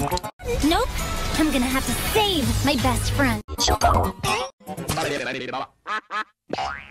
Nope. I'm gonna have to save my best friend. Csupo.